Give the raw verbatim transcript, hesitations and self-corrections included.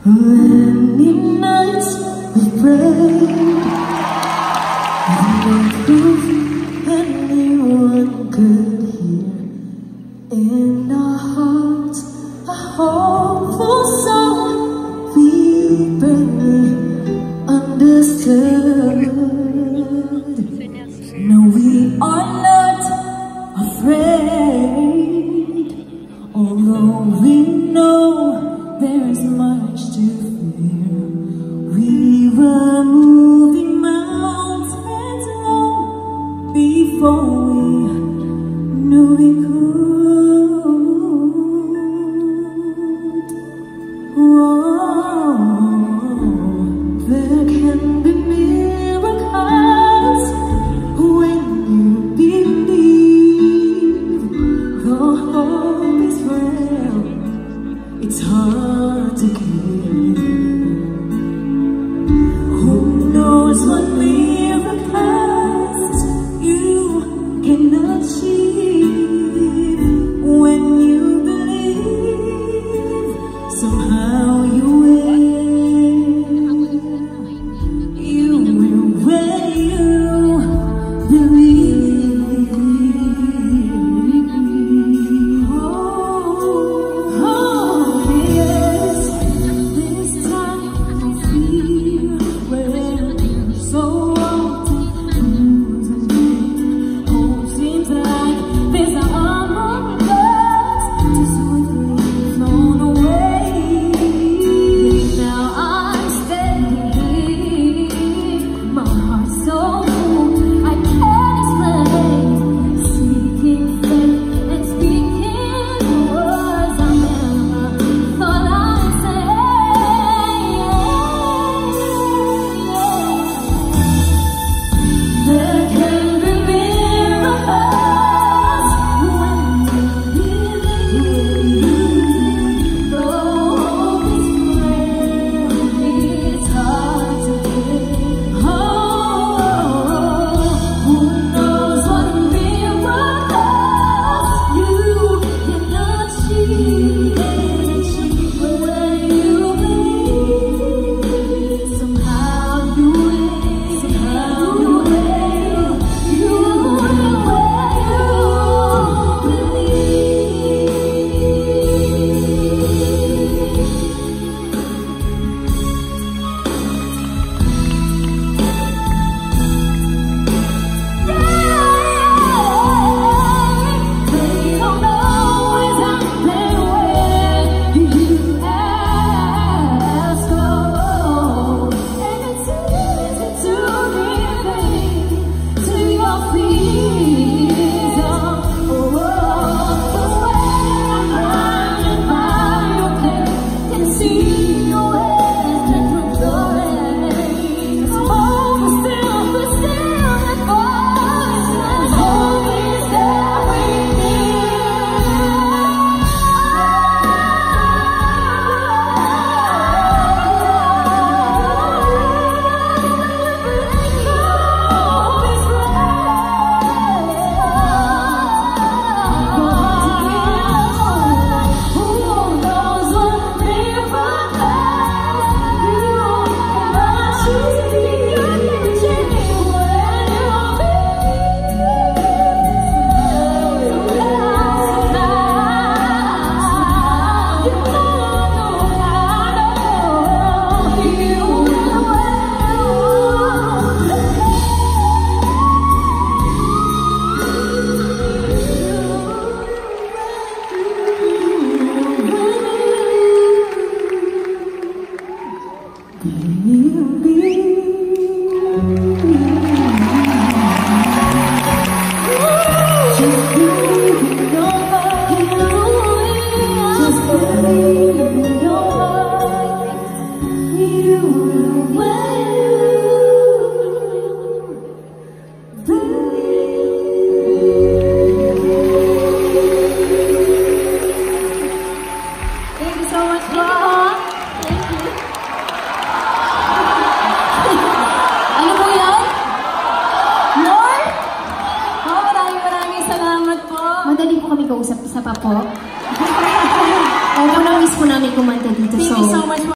Many nights we prayed, no proof anyone could hear. In our hearts, a hopeful song we barely understood. No, we are not afraid, although we know there's much to fear. We were moving mountains long before we knew we could. Whoa, there can be miracles when you believe. Though hope is frail, it's hard to keep. Who knows what miracles you can achieve when you believe somehow.